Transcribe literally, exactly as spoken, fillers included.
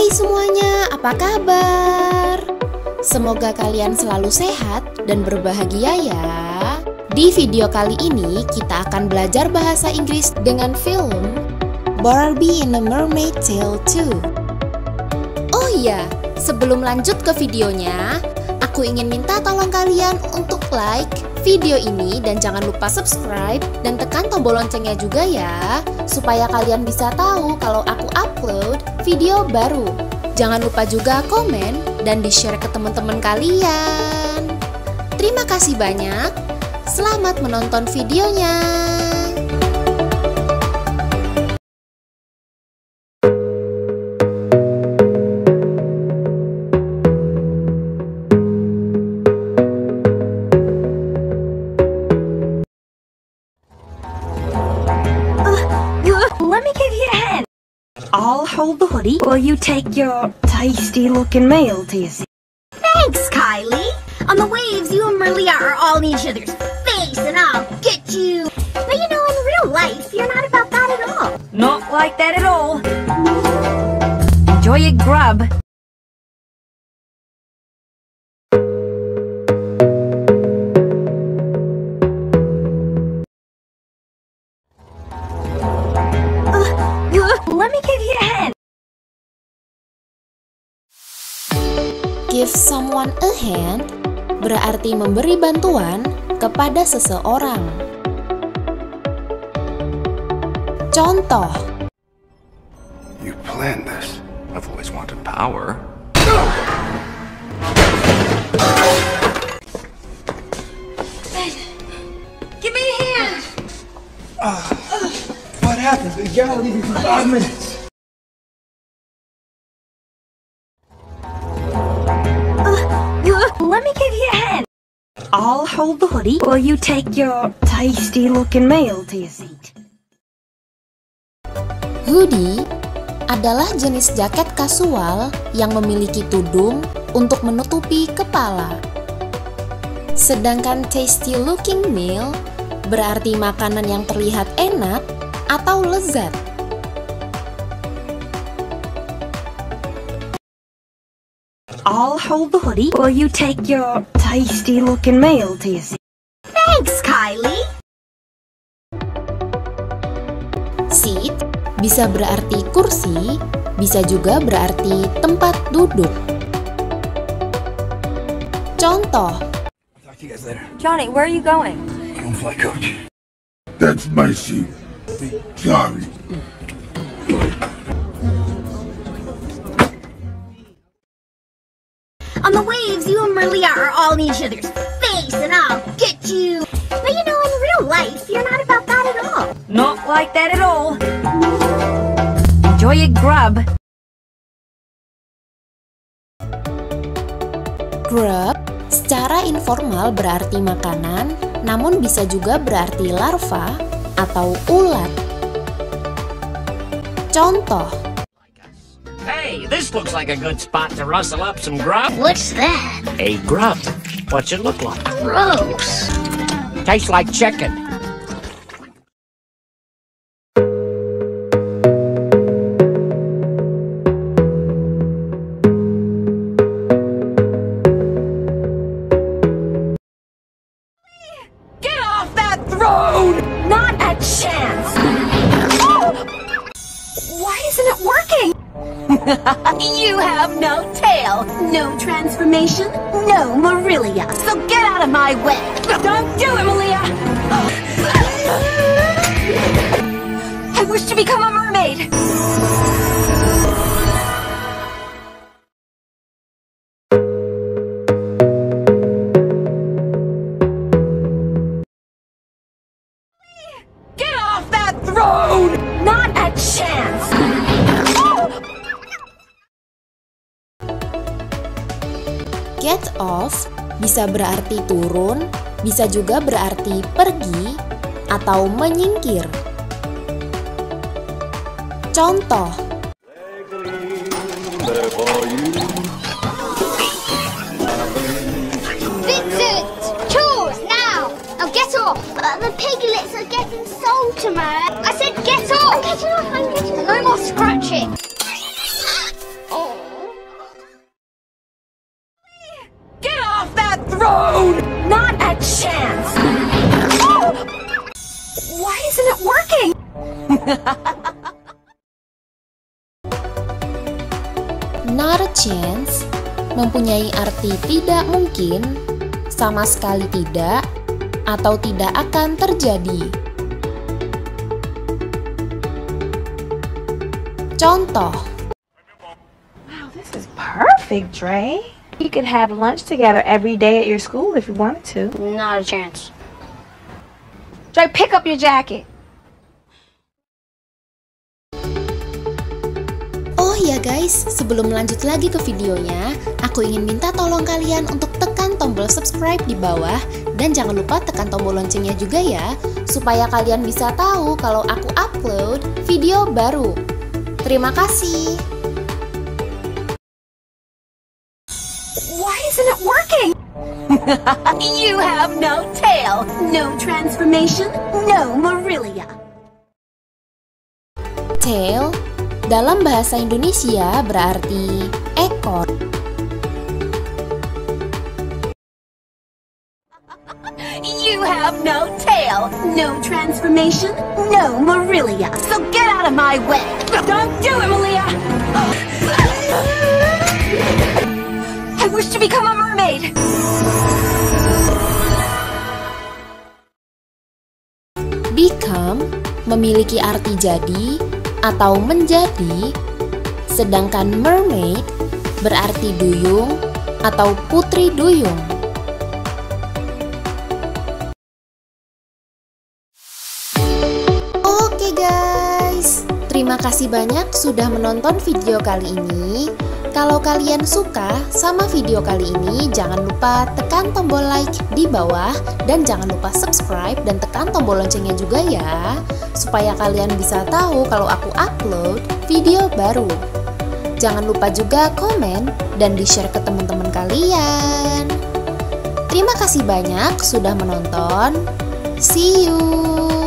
Hai semuanya, apa kabar? Semoga kalian selalu sehat dan berbahagia ya. Di video kali ini kita akan belajar bahasa Inggris dengan film Barbie in a Mermaid Tale two. Oh iya, sebelum lanjut ke videonya, aku ingin minta tolong kalian untuk like video ini dan jangan lupa subscribe dan tekan tombol loncengnya juga ya, supaya kalian bisa tahu kalau aku upload video baru. Jangan lupa juga komen dan di-share ke teman-teman kalian. Terima kasih banyak. Selamat menonton videonya. Let me give you a hand. I'll hold the hoodie while you take your tasty-looking meal to your seat. Thanks, Kylie. On the waves, you and Maria are all in each other's face, and I'll get you. But you know, in real life, you're not about that at all. Not like that at all. Enjoy your grub. Let me give you a hand. Give someone a hand berarti memberi bantuan kepada seseorang. Contoh. You planned this. I've always wanted power. Give me a hand. Uh, what happened? You gotta leave me for five minutes. Let me give you a hand. I'll hold the hoodie while you take your tasty-looking meal to your seat. Hoodie adalah jenis jaket kasual yang memiliki tudung untuk menutupi kepala. Sedangkan tasty-looking meal berarti makanan yang terlihat enak atau lezat. I'll hold the hoodie while you take your tasty-looking meal to your seat. Thanks, Kylie. Seat bisa berarti kursi, bisa juga berarti tempat duduk. Contoh. Talk to you guys later. Johnny, where are you going? I don't fly coach. That's my seat. Sorry. On the waves, you and Maria are all in each other's face, and I'll get you. But you know, in real life, you're not about that at all. Not like that at all. Enjoy your grub. Grub secara informal berarti makanan, namun bisa juga berarti larva atau ulat. Contoh. Hey, this looks like a good spot to rustle up some grub. What's that? A grub. What's it look like? Gross. Tastes like chicken. Get off that throne! Not a chance! Why isn't it working? You have no tail, no transformation, no Marilia. So get out of my way. Don't do it, Malia! I wish to become a mermaid! Get off that throne! Not a chance! Get off bisa berarti turun, bisa juga berarti pergi atau menyingkir. Contoh. Vincent! Chores, now! Now get off! Uh, the piglets are getting saltimer. I said get off! I'm getting off, I'm getting off. No more scratching. Oh. Not a chance mempunyai arti tidak mungkin, sama sekali tidak, atau tidak akan terjadi. Contoh. Wow, this is perfect, Dre. You could have lunch together every day at your school if you wanted to. Not a chance. Dre, pick up your jacket. Oh ya guys, sebelum lanjut lagi ke videonya, aku ingin minta tolong kalian untuk tekan tombol subscribe di bawah dan jangan lupa tekan tombol loncengnya juga ya, supaya kalian bisa tahu kalau aku upload video baru. Terima kasih. Why isn't it working? You have no tail, no transformation, no Marilia. Tail dalam bahasa Indonesia berarti ekor. You have no tail, no transformation, no Marilia. So get out of my way. Don't do it, Malia. I wish to become a mermaid. Become memiliki arti jadi atau menjadi, sedangkan mermaid berarti duyung atau putri duyung. Oke guys, terima kasih banyak sudah menonton video kali ini. Kalau kalian suka sama video kali ini, jangan lupa tekan tombol like di bawah dan jangan lupa subscribe dan tekan tombol loncengnya juga ya, supaya kalian bisa tahu kalau aku upload video baru. Jangan lupa juga komen dan di-share ke teman-teman kalian. Terima kasih banyak sudah menonton. See you.